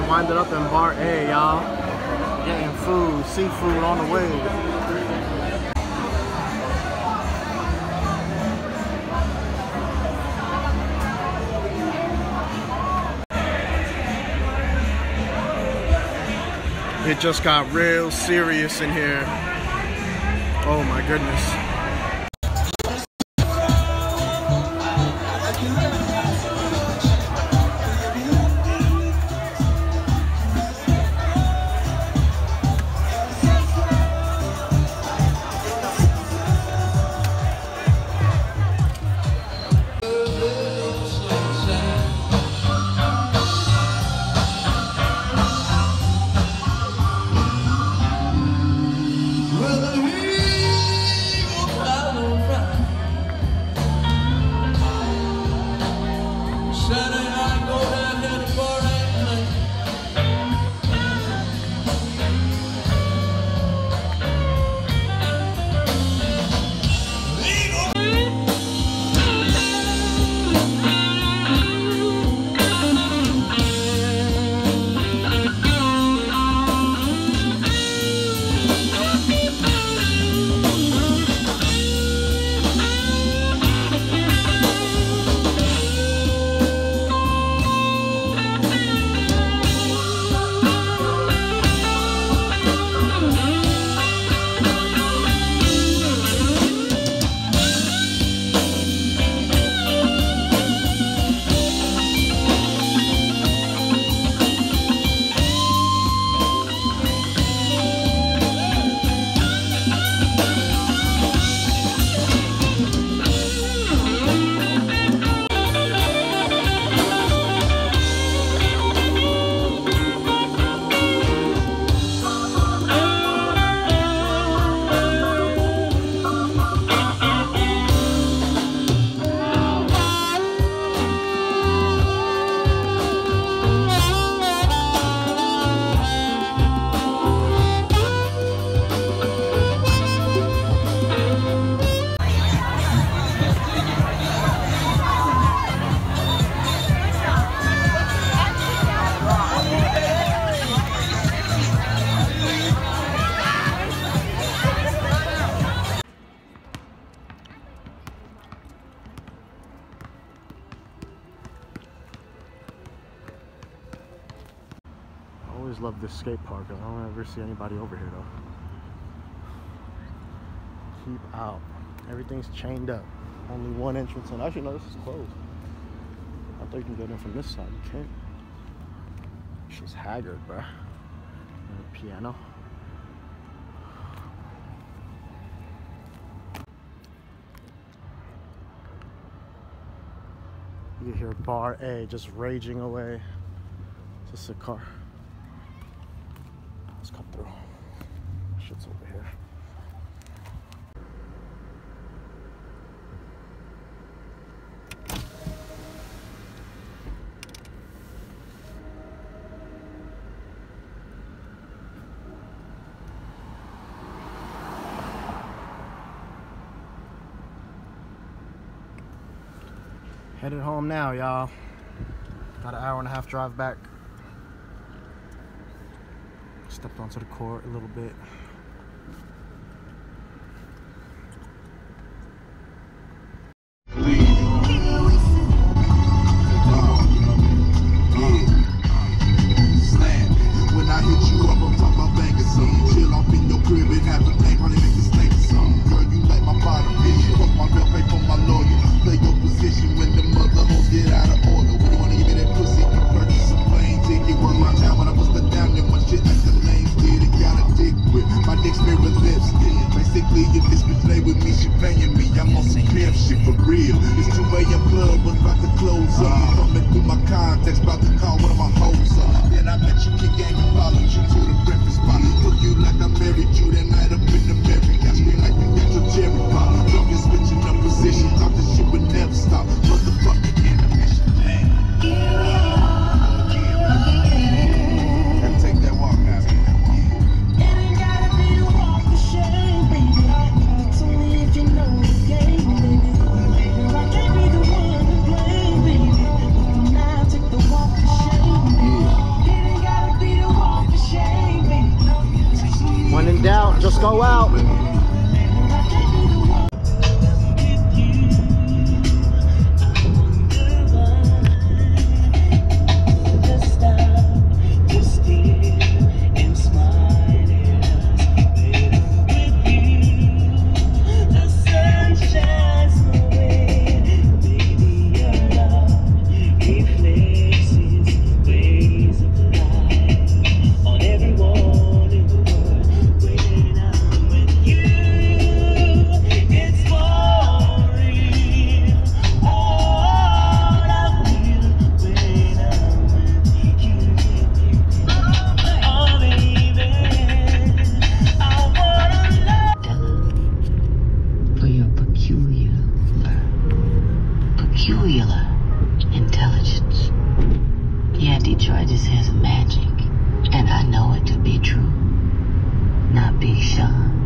I winded up in Bar A, y'all. Getting food, seafood on the way. It just got real serious in here. Oh my goodness. I always love this skate park. I don't ever see anybody over here though. Keep out. Everything's chained up. Only one entrance in. Actually, no, this is closed. I thought you can get in from this side. You can't. She's haggard, bruh. And a piano. You hear Bar A just raging away. Just a car. Let's come through. Shit's over here. Headed home now, y'all. Got an hour and a half drive back. Stepped onto the court a little bit. When I hit you up, I'm talking about banging some. Chill off in your crib and have a thing, probably make a stink or something. Girl, you like my bottom bitch. Fuck my bill, pay for my lawyer. Play your position when the mother hoes get out of order. When you wanna give me that pussy, you purchase a plane ticket. Work my time when I bust her down, then one shit like the lanes did. It got a dick with my dick's mirror lipstick. Basically, if this bitch play with me, she paying me. I'm on some pimp shit for real. It's 2 a.m. club, was about to close up. Coming through my contacts, about to call one of my hoes up. Then I met you, kick game, and followed you to the breakfast spot. Look you like I married you that night up in the Marriott. Scream like you got your cherry pop. Drunk and switching up position, talk this shit would never stop. Motherfucking intermission, man. And take that walk now. peculiar intelligence. Yeah, Detroit just has magic, and I know it to be true. Not Big Sean.